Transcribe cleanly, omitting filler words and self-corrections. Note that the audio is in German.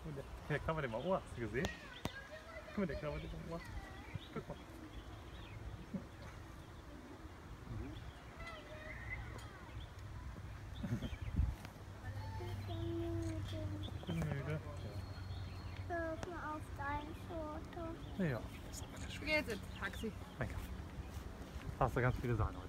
Der klappert im Ohr, hast du gesehen? Guck mal, der klappert im Ohr. Guck mal. Ich bin müde. Guck mal auf dein Foto. Ja, das ist meine Schule. Jetzt ins Taxi. Danke. Hast du ganz viele Sachen heute.